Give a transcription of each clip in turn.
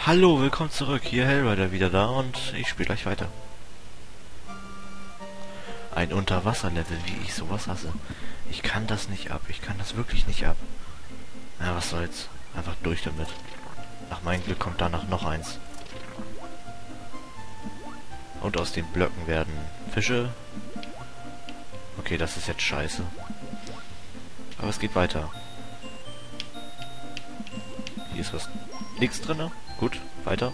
Hallo, willkommen zurück. Hier Hellrider wieder da und ich spiele gleich weiter. Ein Unterwasserlevel, wie ich sowas hasse. Ich kann das nicht ab. Ich kann das wirklich nicht ab. Na, was soll's. Einfach durch damit. Nach meinem Glück kommt danach noch eins. Und aus den Blöcken werden Fische. Okay, das ist jetzt scheiße. Aber es geht weiter. Hier ist was. Nichts drin. Gut, weiter.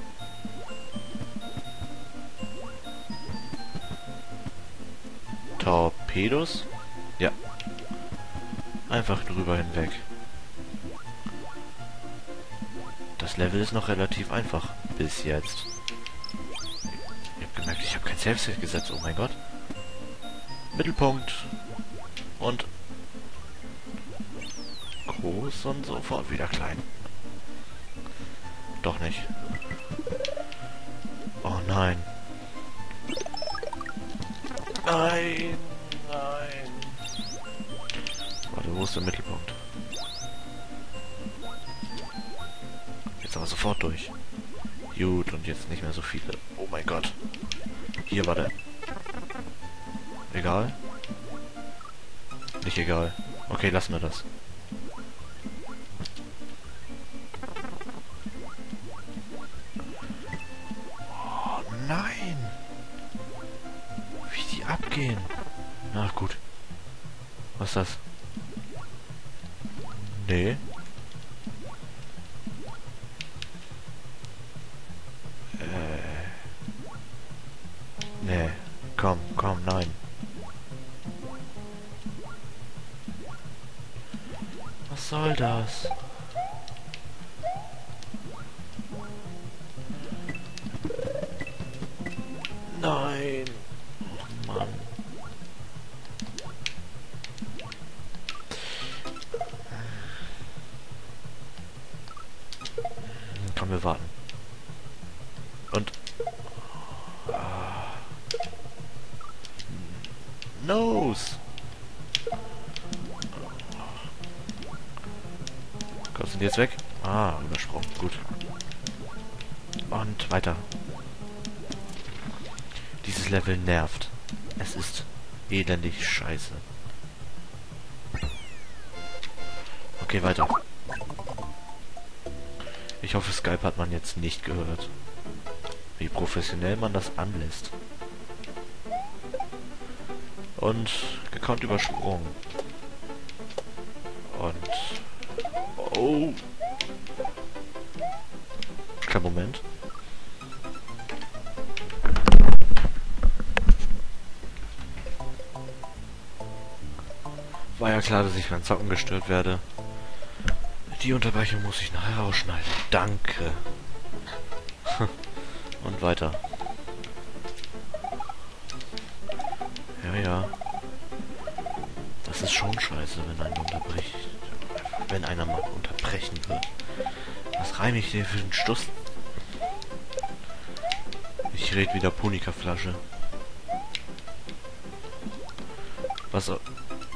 Torpedos? Ja. Einfach drüber hinweg. Das Level ist noch relativ einfach. Bis jetzt. Ich hab gemerkt, ich habe kein Safe-Set gesetzt. Oh mein Gott. Mittelpunkt. Und groß und sofort wieder klein. Doch nicht. Oh nein. Nein. Nein. Warte, wo ist der Mittelpunkt? Jetzt aber sofort durch. Gut, und jetzt nicht mehr so viele. Oh mein Gott. Hier war der. Egal. Nicht egal. Okay, lassen wir das. Oh nein. Wie die abgehen. Na gut. Was ist das? Nee. Nee. Komm, komm, nein. Was soll das? Nein. Oh Mann. Komm, wir warten. Und... Nose! Gott, sind die jetzt weg? Ah, übersprungen. Gut. Und weiter. Dieses Level nervt. Es ist elendig scheiße. Okay, weiter. Ich hoffe, Skype hat man jetzt nicht gehört. Wie professionell man das anlässt. Und gekonnt übersprungen. Und... Oh! Kleinen Moment. War ja klar, dass ich beim Zocken gestört werde. Die Unterbrechung muss ich nachher rausschneiden. Danke. Und weiter. Ja, ja. Das ist schon scheiße, wenn einer unterbricht. Wenn einer mal unterbrechen wird. Was reime ich dir für den Stuss? Ich red wieder Punika-Flasche. Was soll...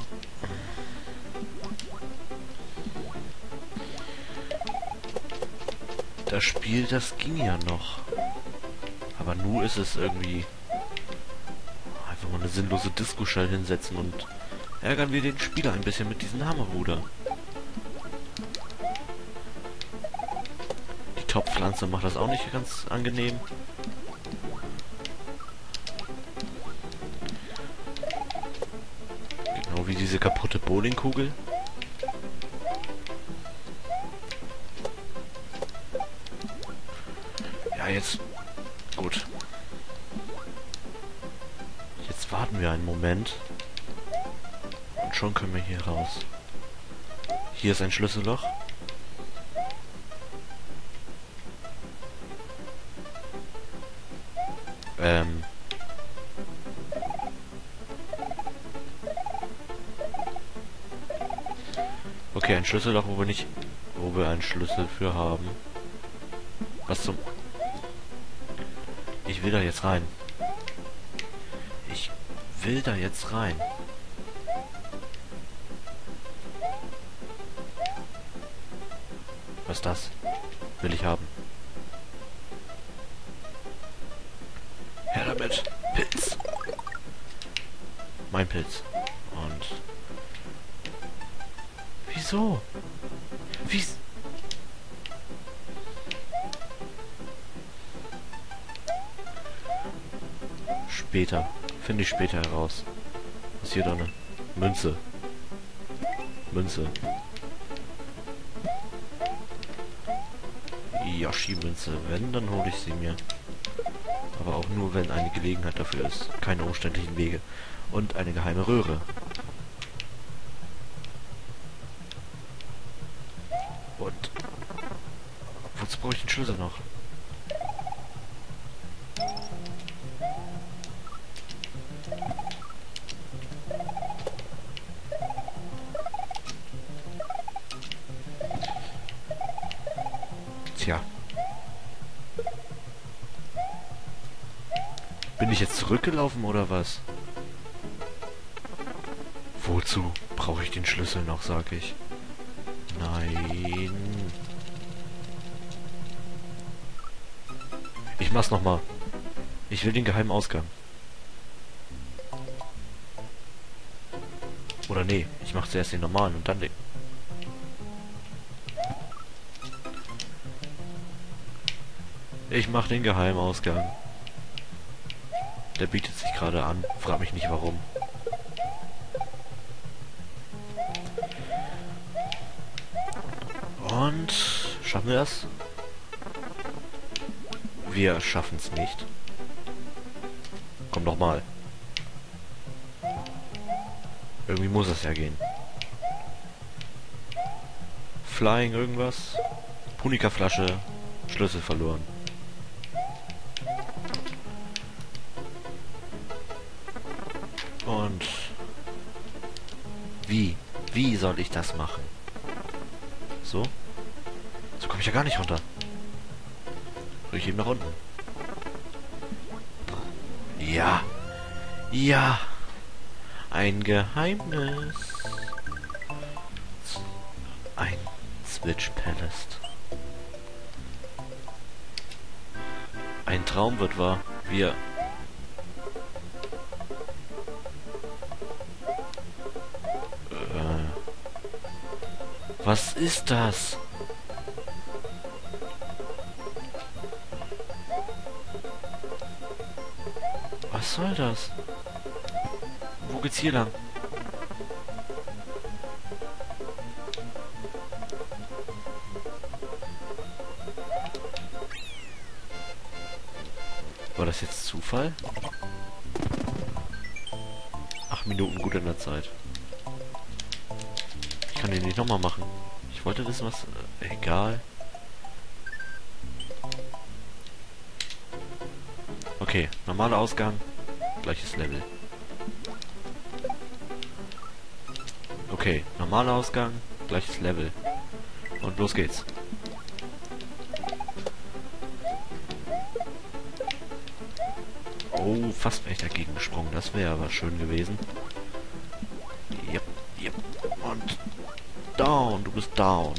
Das Spiel, das ging ja noch. Aber nun ist es irgendwie... Einfach mal eine sinnlose Disco-Schall hinsetzen und ärgern wir den Spieler ein bisschen mit diesem Hammerruder. Die Topfpflanze macht das auch nicht ganz angenehm. Genau wie diese kaputte Bowlingkugel. Ja, jetzt... Gut. Jetzt warten wir einen Moment. Und schon können wir hier raus. Hier ist ein Schlüsselloch. Okay, ein Schlüsselloch, wo wir einen Schlüssel für haben. Was zum... Ich will da jetzt rein. Ich will da jetzt rein. Was ist das? Will ich haben. Mein Pilz. Und... Wieso? Wieso? Später. Finde ich später heraus. Was ist hier drin? Münze. Münze. Yoshi-Münze. Wenn, dann hole ich sie mir. Aber auch nur, wenn eine Gelegenheit dafür ist. Keine umständlichen Wege. Und eine geheime Röhre. Und... Wozu brauche ich den Schlüssel noch? Tja. Bin ich jetzt zurückgelaufen oder was? Wozu brauche ich den Schlüssel noch, sag ich. Nein. Ich mach's nochmal. Ich will den geheimen Ausgang. Oder nee, ich mach zuerst den normalen und dann den... Ich mach den geheimen Ausgang. Der bietet sich gerade an. Frag mich nicht warum. Und... Schaffen wir das? Wir schaffen es nicht. Komm doch mal. Irgendwie muss es ja gehen. Flying irgendwas. Punika-Flasche. Schlüssel verloren. Und... Wie? Wie soll ich das machen? So? So komme ich ja gar nicht runter. Soll ich eben nach unten? Ja. Ja. Ein Geheimnis. Ein Switch Palace. Ein Traum wird wahr. Wir... Was ist das? Was soll das? Wo geht's hier lang? War das jetzt Zufall? 8 Minuten gut in der Zeit. Ich kann den nicht nochmal machen. Ich wollte wissen, was... egal. Okay, normaler Ausgang. Gleiches Level. Okay, normaler Ausgang. Gleiches Level. Und los geht's. Oh, fast wäre ich dagegen gesprungen. Das wäre aber schön gewesen. Yep, yep. Und... Down, du bist down.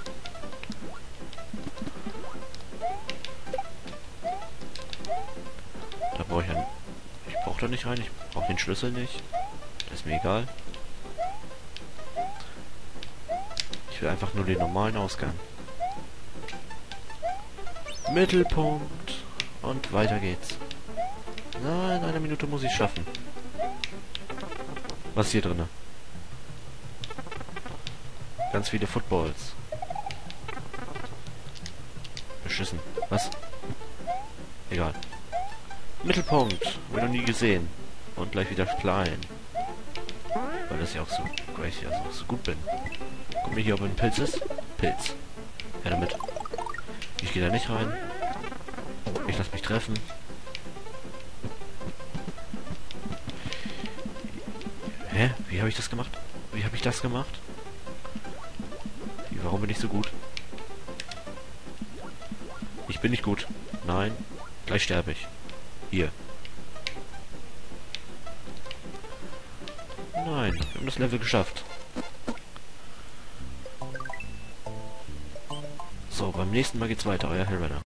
Da brauche ich einen... Ich brauche da nicht rein, ich brauche den Schlüssel nicht. Das ist mir egal. Ich will einfach nur den normalen Ausgang. Mittelpunkt. Und weiter geht's. Nein, 1 Minute muss ich schaffen. Was ist hier drin? Ganz viele Footballs. Beschissen. Was? Egal. Mittelpunkt. Wird noch nie gesehen. Und gleich wieder klein. Weil das ja auch so... Weil ich ja so gut bin. Guck mal hier, ob ein Pilz ist. Pilz. Ja, damit. Ich gehe da nicht rein. Ich lasse mich treffen. Hä? Wie habe ich das gemacht? Wie habe ich das gemacht? Warum bin ich so gut? Ich bin nicht gut. Nein. Gleich sterbe ich. Hier. Nein. Wir haben das Level geschafft. So, beim nächsten Mal geht's weiter. Euer Hellrunner.